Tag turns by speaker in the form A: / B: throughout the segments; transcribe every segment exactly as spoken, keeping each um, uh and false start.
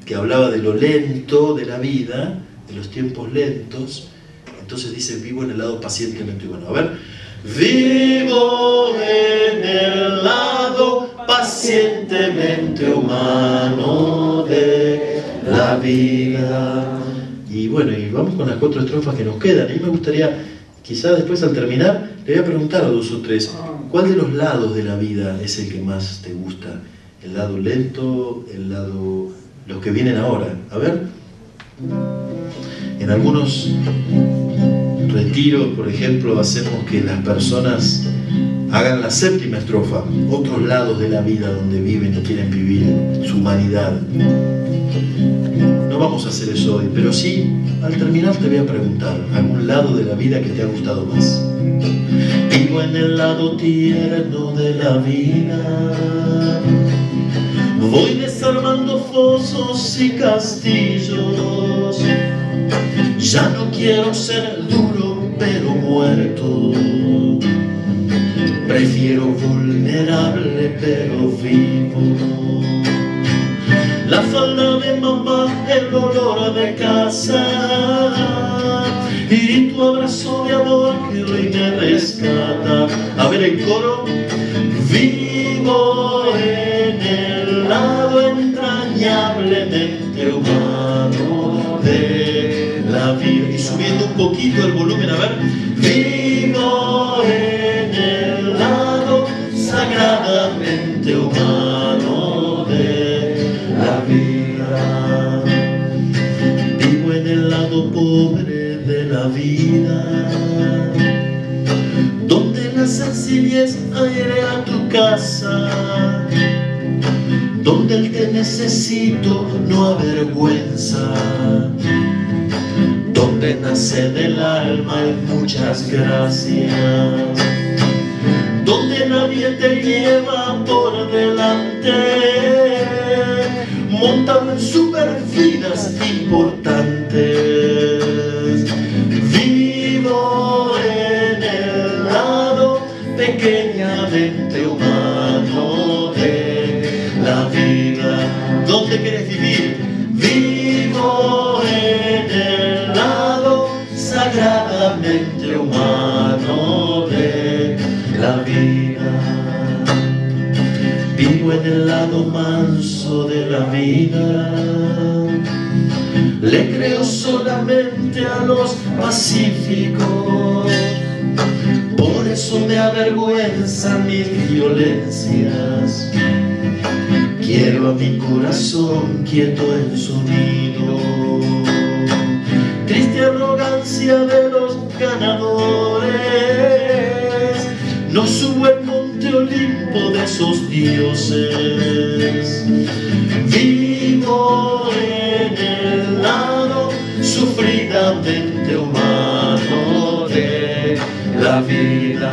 A: que hablaba de lo lento de la vida, de los tiempos lentos. Entonces dice, vivo en el lado pacientemente humano. A ver. Vivo en el lado pacientemente humano de la vida. Y bueno, y vamos con las cuatro estrofas que nos quedan. A mí me gustaría, quizás después al terminar, le voy a preguntar a dos o tres, ¿cuál de los lados de la vida es el que más te gusta? ¿El lado lento? ¿El lado... los que vienen ahora? A ver. En algunos retiros, por ejemplo, hacemos que las personas hagan la séptima estrofa, otros lados de la vida donde viven y quieren vivir su humanidad. No vamos a hacer eso hoy, pero sí, al terminar te voy a preguntar, ¿algún lado de la vida que te ha gustado más? Vivo en el lado tierno de la vida, voy desarmando fosos y castillos. Ya no quiero ser duro pero muerto, prefiero vulnerable pero vivo. La falda de mamá, el olor de casa y tu abrazo de amor que hoy me rescata. A ver el coro. Vivo en el lado entrañablemente humano de la vida. Y subiendo un poquito el volumen, a ver. Vivo en el lado sagradamente humano de la vida. Vivo en el lado pobre de la vida, donde la sencillez airea tu casa, donde el te necesito no avergüenza, donde nace del alma el muchas gracias, donde nadie te lleva por delante, montado en supervidas importantes. Vivo en el lado pequeñamente humano de la vida. ¿Dónde quieres vivir? Vivo en el lado sagradamente humano de la vida. Vivo en el lado manso de la vida, le creo solamente a los pacíficos, por eso me avergüenzan mis violencias. Quiero a mi corazón quieto en su nido. Triste arrogancia de los ganadores, no subo el monte Olimpo de esos dioses. Vivo en el lado sufridamente humano de la vida.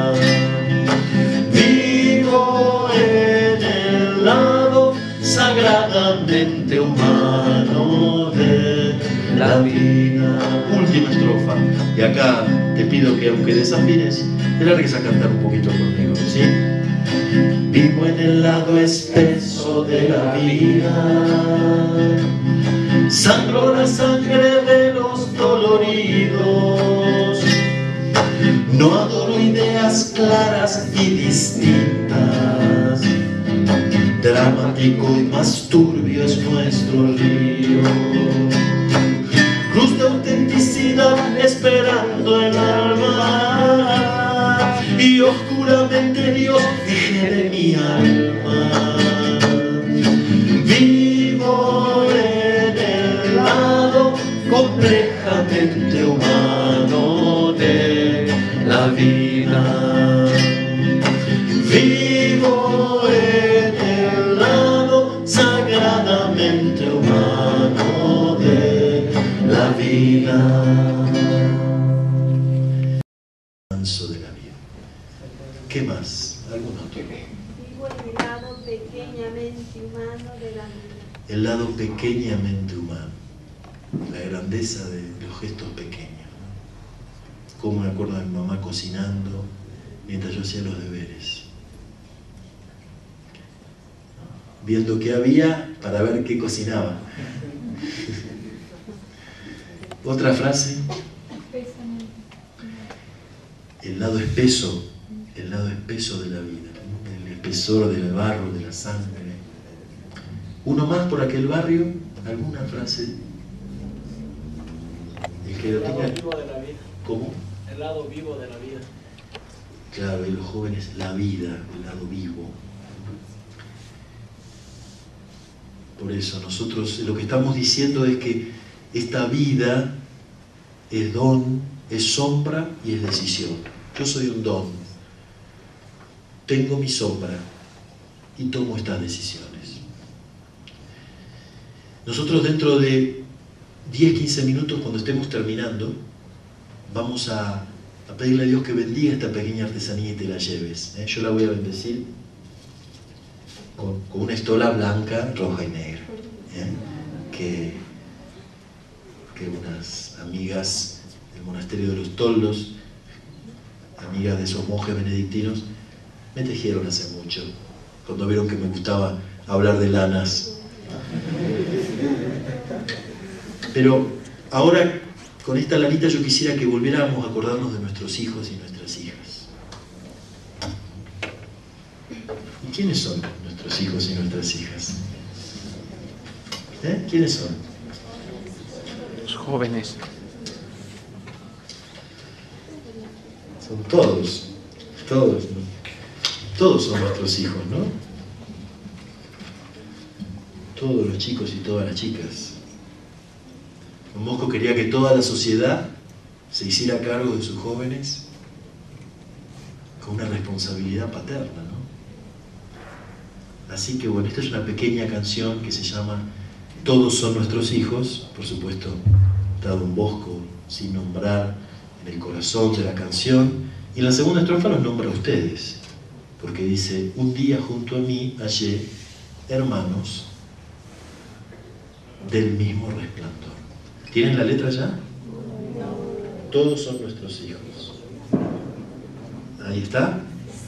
A: Vivo en el lado sagradamente humano de la vida. Última estrofa. Y acá te pido que aunque desafines, te largues a cantar un poquito conmigo, ¿sí? Vivo en el lado espeso de la vida, sangro la sangre de los doloridos, no adoro ideas claras y distintas, dramático y más turbio es nuestro río, cruz de autenticidad esperando el alma, y oscuramente Dios eje de mi alma. Vivo en el lado complejamente humano de la vida. Vivo en el lado sagradamente humano de la vida. Manso de la vida. ¿Qué más? ¿Algún otro?
B: Vivo en el lado pequeñamente humano de la vida.
A: El lado pequeñamente humano, la grandeza de los gestos pequeños, ¿no? Como me acuerdo de mi mamá cocinando mientras yo hacía los deberes. viendo qué había para ver qué cocinaba. Otra frase. El lado espeso, el lado espeso de la vida, el espesor del barro, de la sangre. Uno más por aquel barrio, alguna frase. El que
C: El
A: lo
C: lado
A: tenga.
C: vivo de la vida.
A: ¿Cómo?
C: El lado vivo de la vida.
A: Claro, y los jóvenes, la vida, el lado vivo. Por eso nosotros lo que estamos diciendo es que esta vida es don, es sombra y es decisión. Yo soy un don, tengo mi sombra y tomo estas decisiones. Nosotros dentro de diez a quince minutos, cuando estemos terminando, vamos a, a pedirle a Dios que bendiga esta pequeña artesanía y te la lleves. ¿eh? Yo la voy a bendecir con, con una estola blanca, roja y negra. ¿eh? Que, que unas amigas del monasterio de los Toldos, amigas de esos monjes benedictinos, me tejieron hace mucho, cuando vieron que me gustaba hablar de lanas. Pero ahora, con esta lanita, yo quisiera que volviéramos a acordarnos de nuestros hijos y nuestras hijas. ¿Y quiénes son nuestros hijos y nuestras hijas? ¿Eh? ¿Quiénes son?
D: Los jóvenes.
A: Son todos, todos, ¿no? Todos son nuestros hijos, ¿no? Todos los chicos y todas las chicas. Don Bosco quería que toda la sociedad se hiciera cargo de sus jóvenes con una responsabilidad paterna, ¿no? Así que bueno, esta es una pequeña canción que se llama Todos son nuestros hijos. Por supuesto, está Don Bosco sin nombrar en el corazón de la canción, y en la segunda estrofa los nombra a ustedes, porque dice: un día junto a mí hallé hermanos del mismo resplandor. ¿Tienen la letra ya? Todos son nuestros hijos. Ahí está.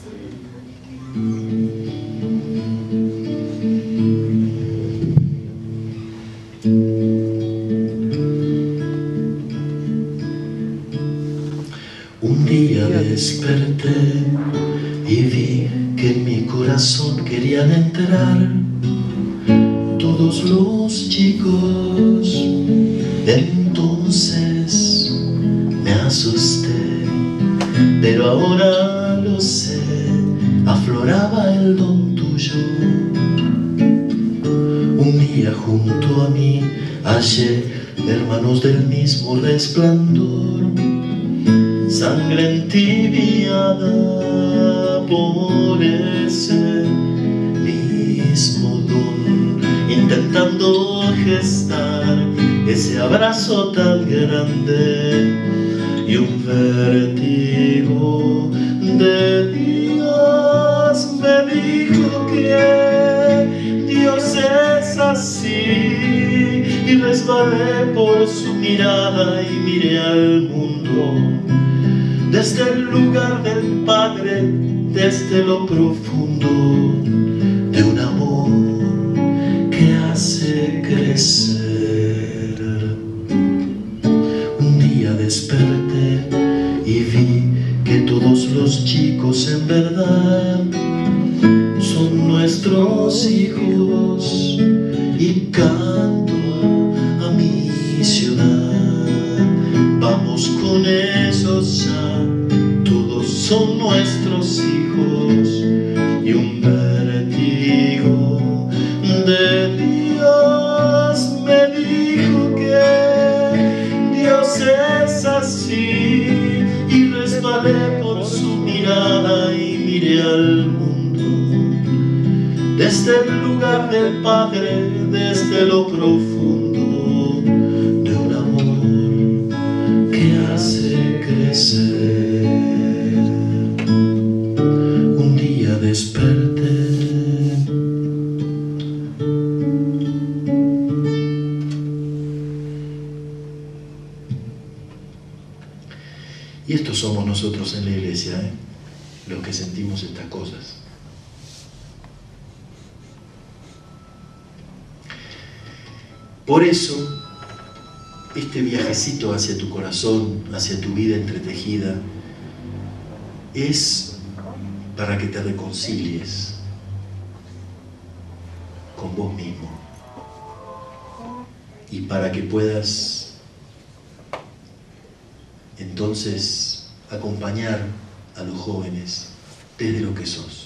A: Un día desperté y vi que en mi corazón querían entrar todos los chicos. Entonces me asusté, pero ahora lo sé, afloraba el don tuyo. Un día junto a mí hallé hermanos del mismo resplandor, sangre entibiada por ese mismo don, intentando gestar ese abrazo tan grande y un vértigo de Dios me dijo que Dios es así, y resbalé por su mirada y miré al mundo desde el lugar del Padre, desde lo profundo de un amor que hace crecer. Un día desperté y vi que todos los chicos en verdad son nuestros hijos, y canto a mi ciudad. Vamos con esos ya, todos son nuestros hijos, y un vértigo de Dios me dijo que Dios es así, y resbalé por su mirada y miré al mundo desde el lugar del Padre, desde lo profundo de un amor que hace crecer. Un día desperté y estos somos nosotros en la iglesia, ¿eh? Los que sentimos estas cosas. Por eso, este viajecito hacia tu corazón, hacia tu vida entretejida, es para que te reconcilies con vos mismo y para que puedas entonces acompañar a los jóvenes desde lo que sos.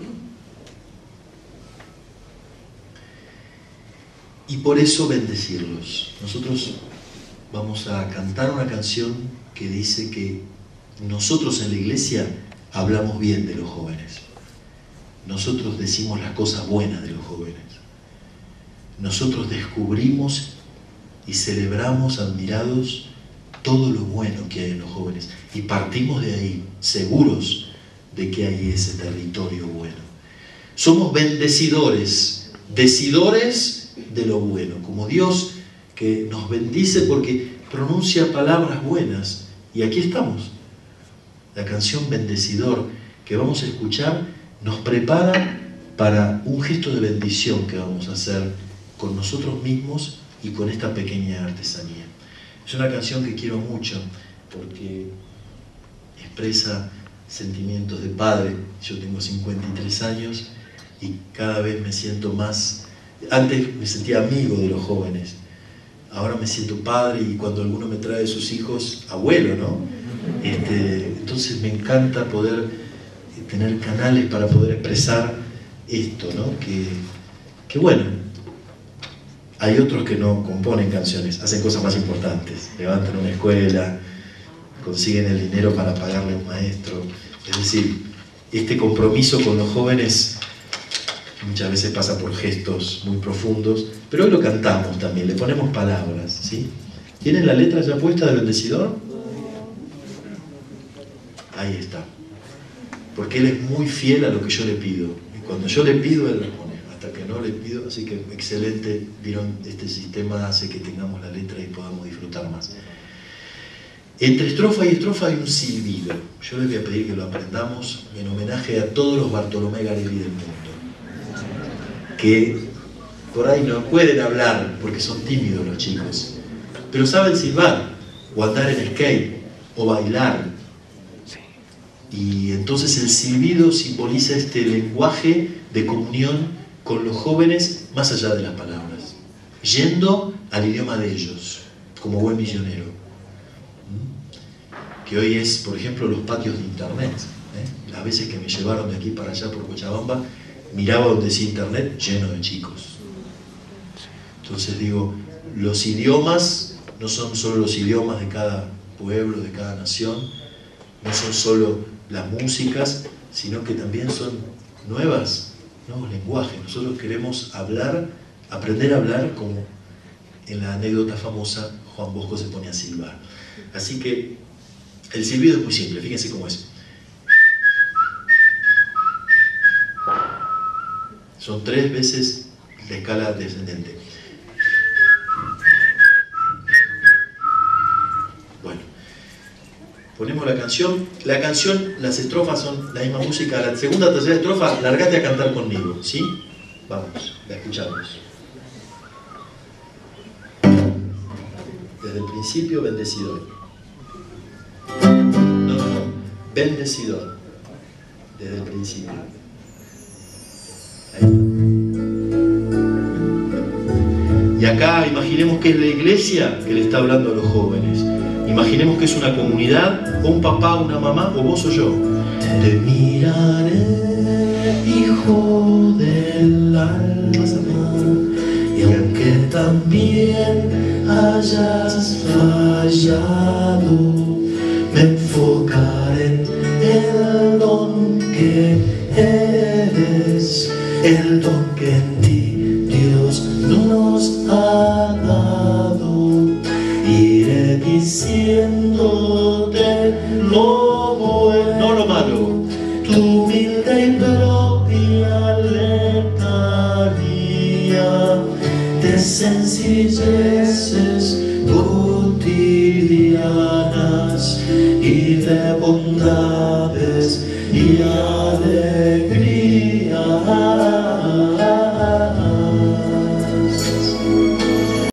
A: Y por eso bendecirlos. Nosotros vamos a cantar una canción que dice que nosotros en la iglesia hablamos bien de los jóvenes. Nosotros decimos las cosas buenas de los jóvenes. Nosotros descubrimos y celebramos admirados todo lo bueno que hay en los jóvenes. Y partimos de ahí, seguros de que hay ese territorio bueno. Somos bendecidores, decidores de lo bueno, como Dios que nos bendice porque pronuncia palabras buenas. Y aquí estamos. La canción Bendecidor que vamos a escuchar nos prepara para un gesto de bendición que vamos a hacer con nosotros mismos y con esta pequeña artesanía. Es una canción que quiero mucho porque expresa sentimientos de padre. Yo tengo cincuenta y tres años y cada vez me siento más... Antes me sentía amigo de los jóvenes, ahora me siento padre y cuando alguno me trae sus hijos, abuelo, ¿no? Este, entonces me encanta poder tener canales para poder expresar esto, ¿no? Que, que bueno, hay otros que no componen canciones, hacen cosas más importantes, levantan una escuela, consiguen el dinero para pagarle a un maestro. Es decir, este compromiso con los jóvenes muchas veces pasa por gestos muy profundos, pero hoy lo cantamos también, le ponemos palabras, ¿sí? ¿Tienen la letra ya puesta del Bendecidor? Ahí está. Porque Él es muy fiel a lo que yo le pido. Y cuando yo le pido, Él lo pone. Hasta que no le pido, así que excelente. Vieron, este sistema hace que tengamos la letra y podamos disfrutar más. Entre estrofa y estrofa hay un silbido. Yo les voy a pedir que lo aprendamos en homenaje a todos los Bartolomé Garelli del mundo, que por ahí no pueden hablar porque son tímidos los chicos, pero saben silbar, o andar en skate, o bailar. Y entonces el silbido simboliza este lenguaje de comunión con los jóvenes más allá de las palabras, yendo al idioma de ellos, como buen misionero. Que hoy es, por ejemplo, los patios de internet. ¿eh? Las veces que me llevaron de aquí para allá por Cochabamba, miraba donde decía internet lleno de chicos. Entonces digo, los idiomas no son solo los idiomas de cada pueblo, de cada nación, no son solo las músicas, sino que también son nuevas, nuevos lenguajes. Nosotros queremos hablar, aprender a hablar como en la anécdota famosa Juan Bosco se pone a silbar. Así que el silbido es muy simple, fíjense cómo es. Son tres veces la escala descendente. Bueno, ponemos la canción. La canción, las estrofas son la misma música. La segunda, tercera estrofa, largate a cantar conmigo, ¿sí? Vamos, la escuchamos. Desde el principio, bendecidor. No, no, no, bendecidor. Desde el principio. Y acá imaginemos que es la iglesia que le está hablando a los jóvenes. Imaginemos que es una comunidad, o un papá, una mamá, o vos o yo. Te miraré, hijo del alma, y aunque también hayas fallado, me enfocaré en el don que eres, el don que en ti Dios nos ha dado. Iré diciéndote lo bueno, no lo malo, tu humilde y propia letanía de sencilleces cotidianas y de bondad.